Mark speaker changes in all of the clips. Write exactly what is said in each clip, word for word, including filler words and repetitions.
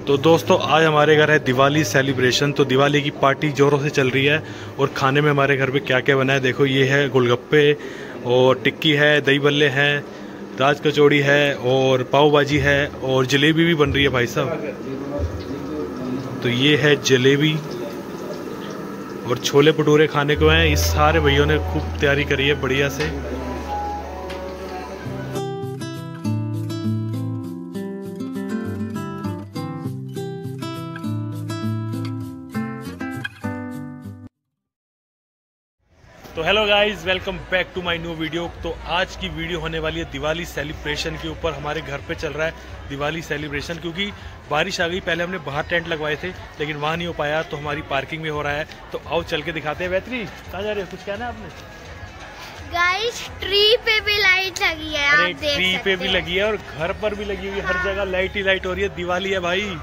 Speaker 1: तो दोस्तों आज हमारे घर है दिवाली सेलिब्रेशन। तो दिवाली की पार्टी जोरों से चल रही है और खाने में हमारे घर पे क्या क्या बना है देखो। ये है गोलगप्पे और टिक्की है, दही बल्ले हैं, राज कचौड़ी है और पाव भाजी है और जलेबी भी बन रही है भाई साहब। तो ये है जलेबी और छोले भटूरे खाने को हैं। इस सारे भैयों ने खूब तैयारी करी है बढ़िया से। तो hello guys, welcome back to my new video. तो आज की वीडियो होने वाली है दिवाली सेलिब्रेशन के ऊपर। हमारे घर पे चल रहा है दिवाली सेलिब्रेशन क्योंकि बारिश आ गई। पहले हमने बाहर टेंट लगवाए थे लेकिन वहाँ नहीं हो पाया, तो हमारी पार्किंग में हो रहा है। तो आओ चल के दिखाते हैं। वैतरी कहाँ जा रहे हो, कुछ कहना है आपने?
Speaker 2: गाइस ट्री पे भी लाइट लगी है, आप देख
Speaker 1: ट्री पे भी लगी है और घर पर भी लगी हुई है। हर जगह लाइट ही लाइट हो रही है। दिवाली है भाई।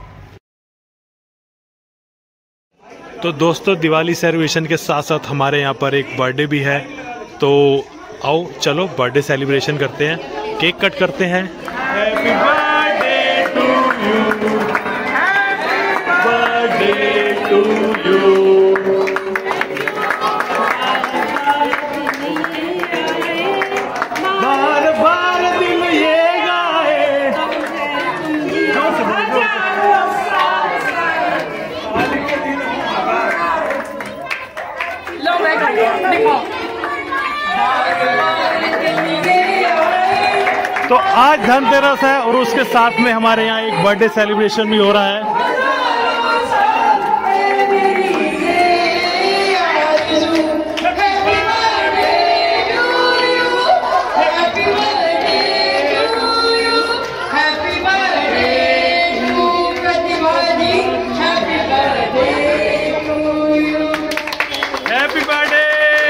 Speaker 1: तो दोस्तों दिवाली सेलिब्रेशन के साथ साथ हमारे यहाँ पर एक बर्थडे भी है। तो आओ चलो बर्थडे सेलिब्रेशन करते हैं, केक कट करते हैं। Happy birthday to you, birthday to you. बार बार दिल ये गाए। तो आज धनतेरस है और उसके साथ में हमारे यहाँ एक बर्थडे सेलिब्रेशन भी हो रहा है। Happy birthday.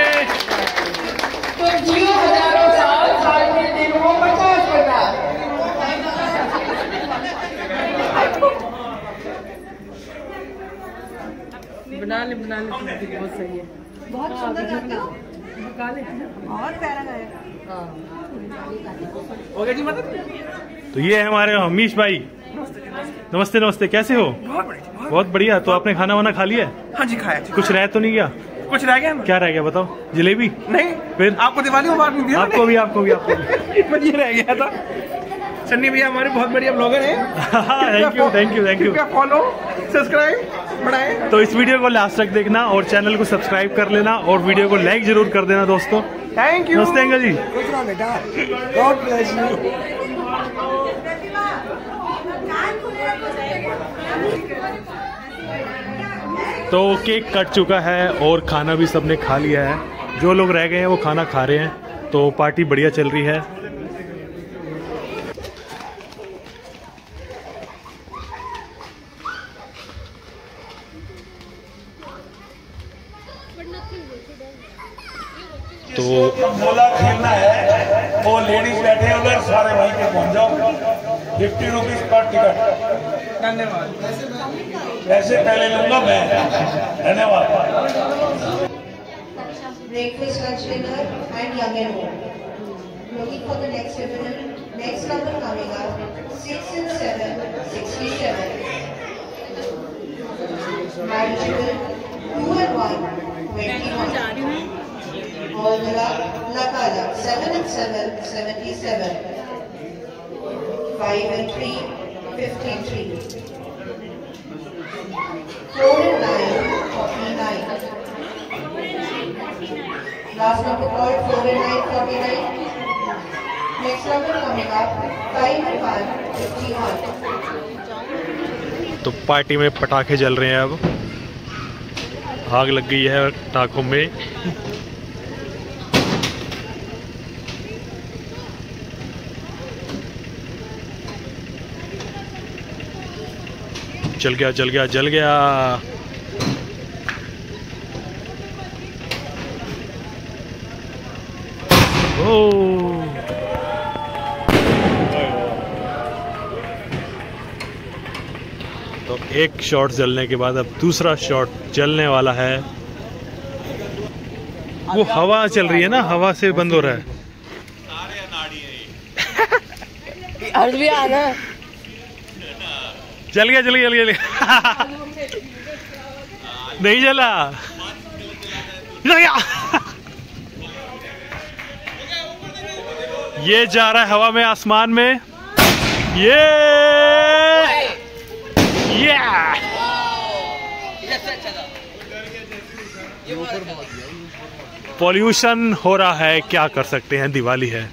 Speaker 3: बना ले बना ले, बहुत सही है, बहुत सुंदर करते हो, बना ले, बहुत प्यारा है। ओके जी मदद।
Speaker 1: तो ये है हमारे हमीश भाई। नमस्ते नमस्ते, कैसे हो?
Speaker 3: बहुत बढ़िया,
Speaker 1: बहुत बढ़िया। तो आपने खाना वाना खा लिया?
Speaker 3: हाँ जी खाया।
Speaker 1: कुछ रह तो नहीं गया?
Speaker 3: कुछ रह गया?
Speaker 1: क्या रह गया बताओ? जलेबी?
Speaker 3: नहीं।
Speaker 1: फिर
Speaker 3: आपको दिवाली मुबारक नहीं दिया?
Speaker 1: आपको भी आपको भी आपको भी।
Speaker 3: बस ये रह गया था। सन्नी भैया हमारे बहुत बढ़िया ब्लॉगर हैं।
Speaker 1: Thank you thank you thank you.
Speaker 3: Follow subscribe बढ़ाएं।
Speaker 1: तो इस वीडियो को लास्ट तक देखना और चैनल को सब्सक्राइब कर लेना और वीडियो को लाइक जरूर कर देना दोस्तों।
Speaker 3: Thank you.
Speaker 1: नमस्ते अंकल जी।
Speaker 3: बेटा, गॉड ब्लेस यू।
Speaker 1: तो केक कट चुका है और खाना भी सबने खा लिया है। जो लोग रह गए हैं वो खाना खा रहे हैं। तो पार्टी बढ़िया चल रही है। तो
Speaker 4: मोला खेलना है, वो लेडीज बैठे हैं उधर, सारे वहीं पे पहुंच जाओ। फिफ्टी रुपीज पर टिकट।
Speaker 3: धन्यवाद।
Speaker 4: पैसे पहले लूंगा मैं। धन्यवाद।
Speaker 5: Breakfast, lunch, dinner, and young and old. Looking for the next dividend. Next number coming up, six and seven, sixty-seven. Manageable, two and one, twenty-one. Olga, Lakala, seven and seven, seventy-seven. Five and three, fifty-three. Four and nine, forty-nine. Last number called, four and nine, forty-nine. Next number coming up, five and one, fifty-one.
Speaker 1: तो party में पटाखे जल रहे हैं। अब आग लग गई है पटाखों में। जल गया जल गया जल गया। ओ तो एक शॉट जलने के बाद अब दूसरा शॉट जलने वाला है। वो हवा चल रही है ना, हवा से बंद हो रहा है। अर्ज भी आना जल गया जल गया जल गया नहीं जला जल गया। ये जा रहा है हवा में, आसमान में। ये ये पॉल्यूशन हो रहा है, क्या कर सकते हैं, दिवाली है।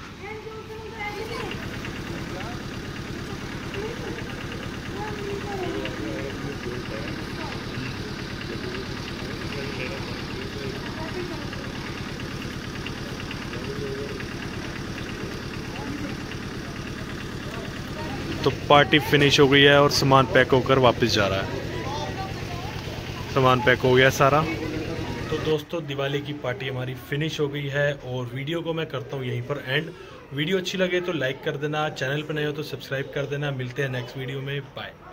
Speaker 1: तो पार्टी फिनिश हो गई है और सामान पैक होकर वापस जा रहा है। सामान पैक हो गया सारा। तो दोस्तों दिवाली की पार्टी हमारी फिनिश हो गई है और वीडियो को मैं करता हूँ यहीं पर एंड। वीडियो अच्छी लगे तो लाइक कर देना, चैनल पर नए हो तो सब्सक्राइब कर देना। मिलते हैं नेक्स्ट वीडियो में, बाय।